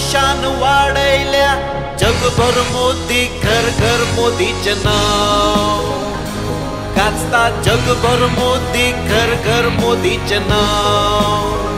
शान वाढयल्या जगभर मोदी घर घर मोदीचे नाव गाजता जगभर मोदी घर घर मोदीचे नाव